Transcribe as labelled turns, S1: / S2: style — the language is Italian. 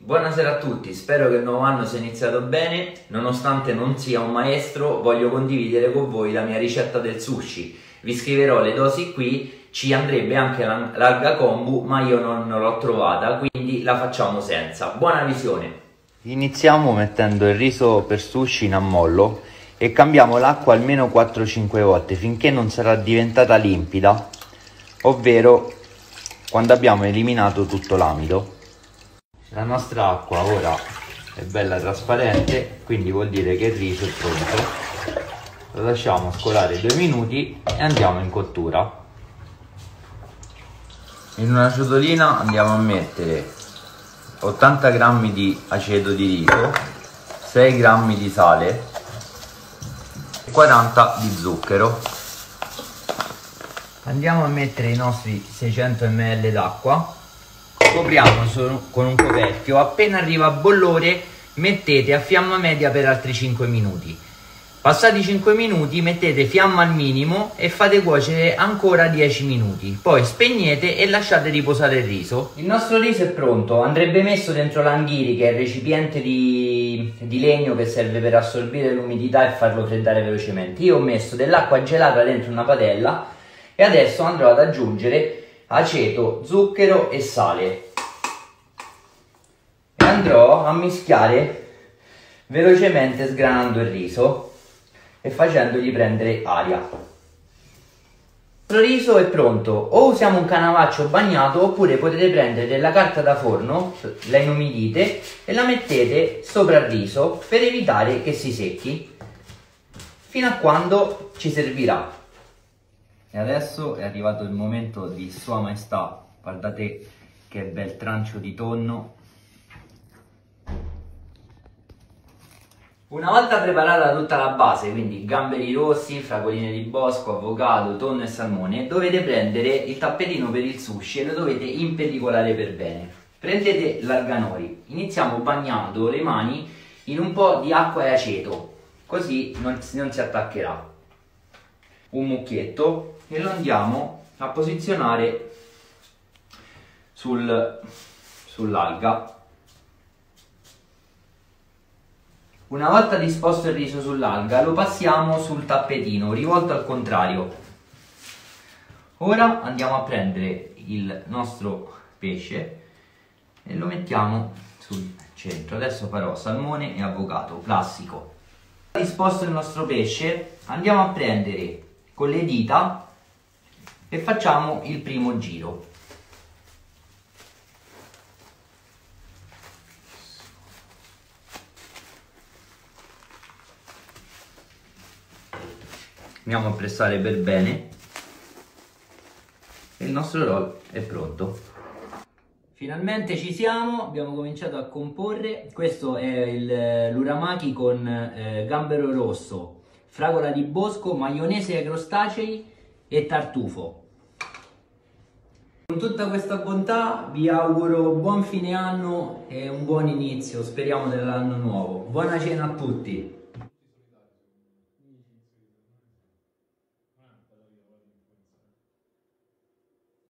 S1: Buonasera a tutti, spero che il nuovo anno sia iniziato bene. Nonostante non sia un maestro, voglio condividere con voi la mia ricetta del sushi. Vi scriverò le dosi qui, ci andrebbe anche l'alga kombu, ma io non l'ho trovata, quindi la facciamo senza. Buona visione! Iniziamo mettendo il riso per sushi in ammollo e cambiamo l'acqua almeno 4-5 volte finché non sarà diventata limpida, ovvero quando abbiamo eliminato tutto l'amido. La nostra acqua ora è bella trasparente, quindi vuol dire che il riso è pronto. Lo lasciamo scolare 2 minuti e andiamo in cottura. In una ciotolina andiamo a mettere 80 g di aceto di riso, 6 g di sale e 40 di zucchero. Andiamo a mettere i nostri 600 ml d'acqua. Copriamo con un coperchio, appena arriva a bollore mettete a fiamma media per altri 5 minuti. Passati 5 minuti mettete fiamma al minimo e fate cuocere ancora 10 minuti, poi spegnete e lasciate riposare il riso. Il nostro riso è pronto, andrebbe messo dentro l'anghiri, che è il recipiente di legno che serve per assorbire l'umidità e farlo freddare velocemente. Io ho messo dell'acqua gelata dentro una padella e adesso andrò ad aggiungere aceto, zucchero e sale e andrò a mischiare velocemente sgranando il riso e facendogli prendere aria. Il nostro riso è pronto, o usiamo un canavaccio bagnato oppure potete prendere della carta da forno, la inumidite e la mettete sopra il riso per evitare che si secchi fino a quando ci servirà. E adesso è arrivato il momento di Sua Maestà, guardate che bel trancio di tonno. Una volta preparata tutta la base, quindi gamberi rossi, fragoline di bosco, avocado, tonno e salmone, dovete prendere il tappetino per il sushi e lo dovete impellicolare per bene. Prendete l'arganori, iniziamo bagnando le mani in un po' di acqua e aceto, così non si attaccherà. Un mucchietto e lo andiamo a posizionare sull'alga. Una volta disposto il riso sull'alga lo passiamo sul tappetino rivolto al contrario. Ora andiamo a prendere il nostro pesce e lo mettiamo sul centro. Adesso farò salmone e avocado classico. Disposto il nostro pesce, andiamo a prendere con le dita e facciamo il primo giro. Andiamo a pressare per bene e il nostro roll è pronto. Finalmente ci siamo, abbiamo cominciato a comporre. Questo è l'uramaki con gambero rosso, fragola di bosco, maionese ai crostacei e tartufo. Con tutta questa bontà vi auguro buon fine anno e un buon inizio, speriamo, dell'anno nuovo. Buona cena a tutti!